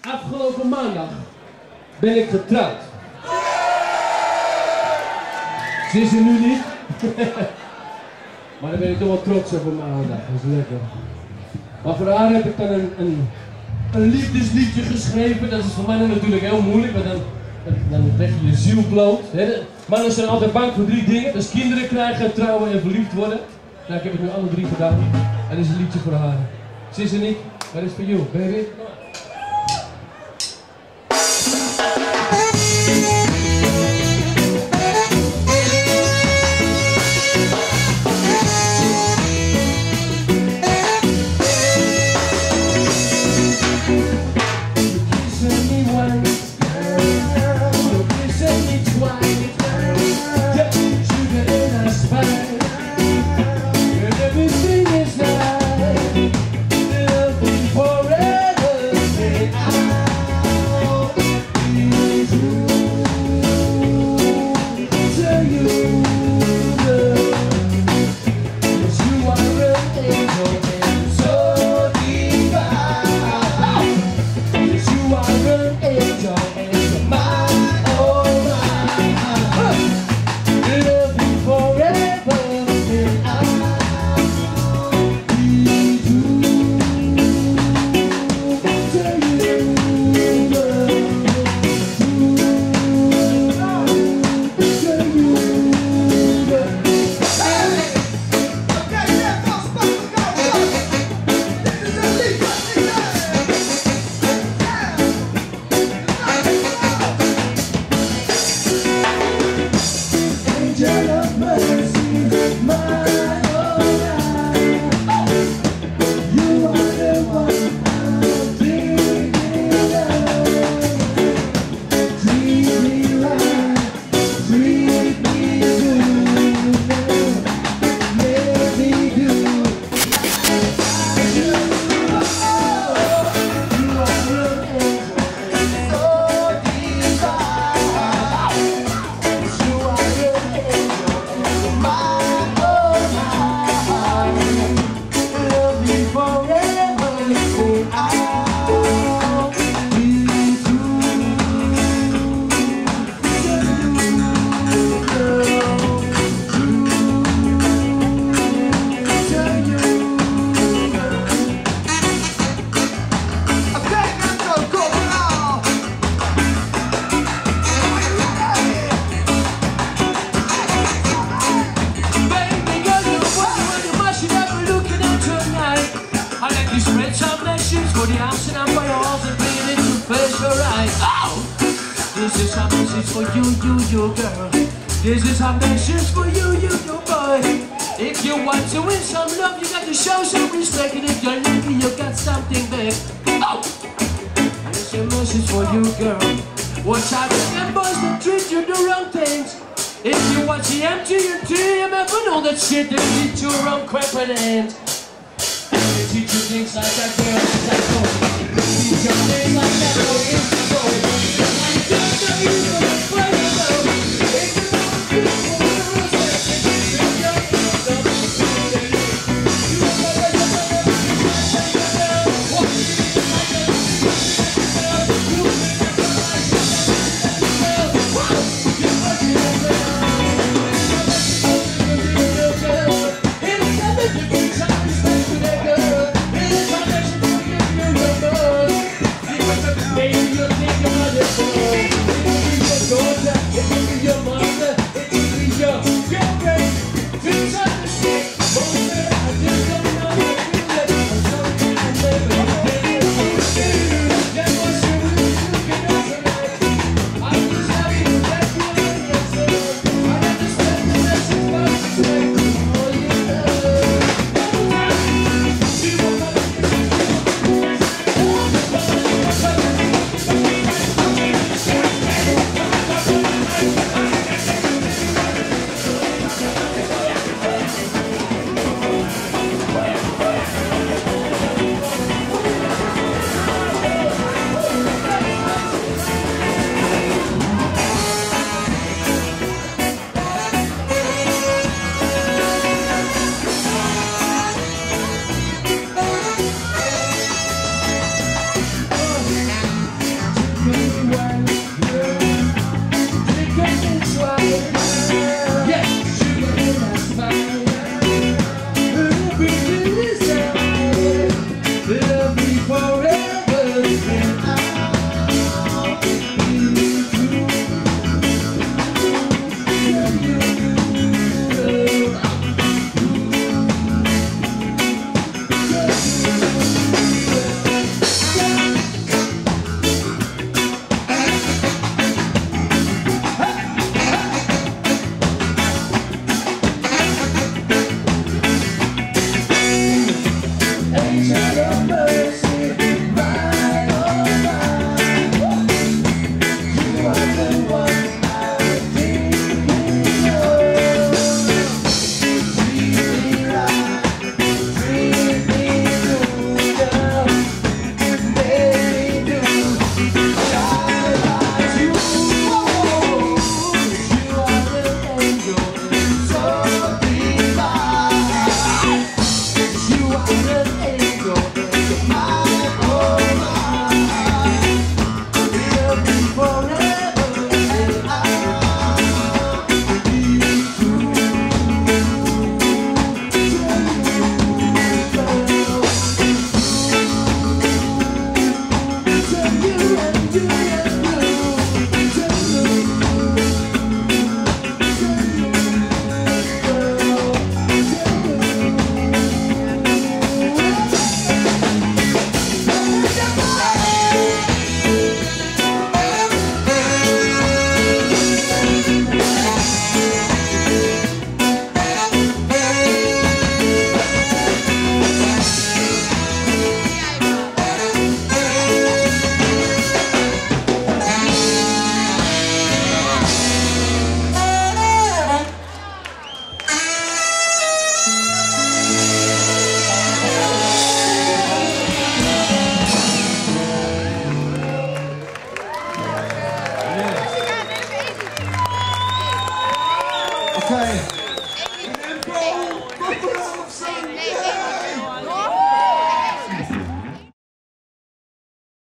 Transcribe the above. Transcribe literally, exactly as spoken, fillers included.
Afgelopen maandag ben ik getrouwd. Ze is er nu niet. Maar daar ben ik toch wel trots op maandag. Dat is lekker. Maar voor haar heb ik dan een, een, een liefdesliedje geschreven. Dat is voor mij natuurlijk heel moeilijk, want dan, dan leg je je ziel bloot. Mannen zijn altijd bang voor drie dingen. Dat is kinderen krijgen, trouwen en verliefd worden. Nou, ik heb het nu alle drie gedaan. En dit is een liedje voor haar. Ze is er niet, maar dit is voor you, baby. For the Amsterdam Faya Allstars and bring it into face your eyes. Oh! This is a message for you, you, you girl. This is a message for you, you, you boy. If you want to win some love, you got to show some respect. And if you're lucky, you got something big. Oh! And it's a message for you, girl. Watch out for them boys that treat you the wrong things. If you watch the M T and T M F and all that shit, they teach you wrong crap at the end. They teach you things like that girl is that boy. They teach you things like that boy is the boy. I don't know you from the play though. It's the most beautiful girls that can be your young love. You are the way you're gonna be like that girl. What you need like that girl. You think that's all I should have that girl. Wow! You're fucking over now. It's never the good time to spend with that girl. It's not that you can give your love. you.